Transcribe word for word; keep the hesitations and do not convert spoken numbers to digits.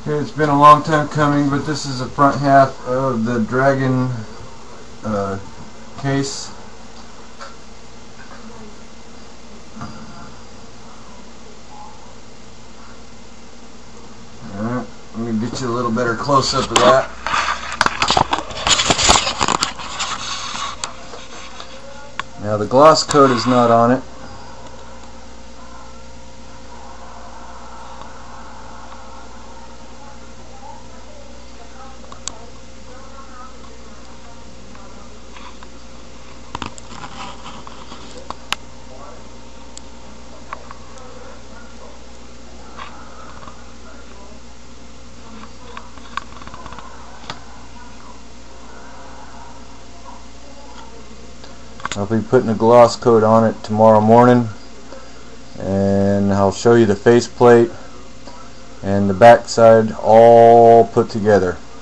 Okay, it's been a long time coming, but this is the front half of the Dragon uh, case. Alright, let me get you a little better close-up of that. Now the gloss coat is not on it. I'll be putting a gloss coat on it tomorrow morning, and I'll show you the faceplate and the back side all put together.